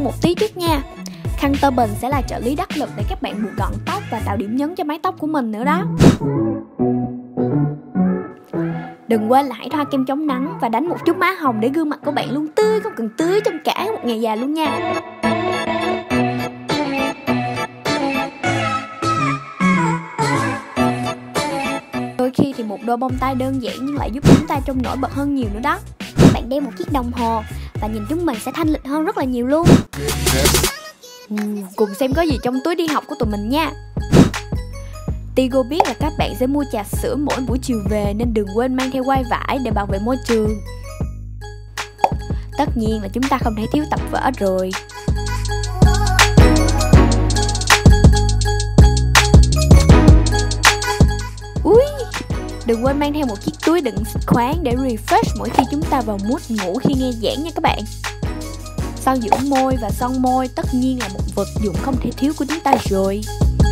một tí trước nha. Khăn tơ bền sẽ là trợ lý đắc lực để các bạn buộc gọn tóc và tạo điểm nhấn cho mái tóc của mình nữa đó. Đừng quên là hãy thoa kem chống nắng và đánh một chút má hồng để gương mặt của bạn luôn tươi, không cần tươi trong cả một ngày dài luôn nha. Đôi khi thì một đôi bông tai đơn giản nhưng lại giúp chúng ta trông nổi bật hơn nhiều nữa đó. Bạn đeo một chiếc đồng hồ và nhìn chúng mình sẽ thanh lịch hơn rất là nhiều luôn. Cùng xem có gì trong túi đi học của tụi mình nha. Tigo biết là các bạn sẽ mua trà sữa mỗi buổi chiều về nên đừng quên mang theo quai vải để bảo vệ môi trường. Tất nhiên là chúng ta không thể thiếu tập vở rồi. Ui, đừng quên mang theo một chiếc túi đựng xịt khoáng để refresh mỗi khi chúng ta vào mood ngủ khi nghe giảng nha các bạn. Son dưỡng môi và son môi tất nhiên là một vật dụng không thể thiếu của chúng ta rồi.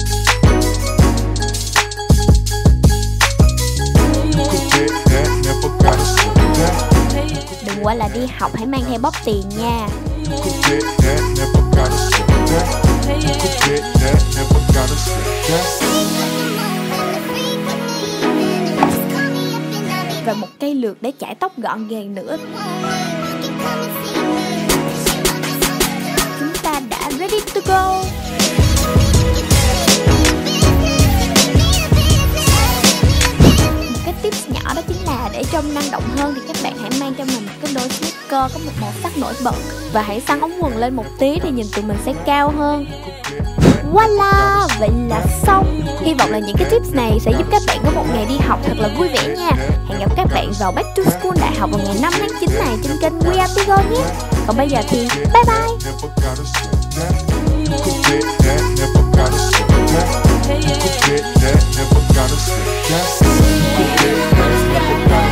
Đừng quên là đi học hãy mang theo bóp tiền nha. Và một cây lược để chải tóc gọn gàng nữa. Chúng ta đã ready to go. Một cái tips nhỏ đó chính là để trông năng động hơn thì các bạn hãy mang cho mình một cái đôi sneaker có một màu sắc nổi bật và hãy xắn ống quần lên một tí thì nhìn tụi mình sẽ cao hơn. Voila, vậy là xong. Hy vọng là những cái tips này sẽ giúp các bạn có một ngày đi học thật là vui vẻ nha. Hẹn gặp các bạn vào Back to School đại học vào ngày 5 tháng 9 này trên kênh We Are Tigo nhé. Còn bây giờ thì bye bye.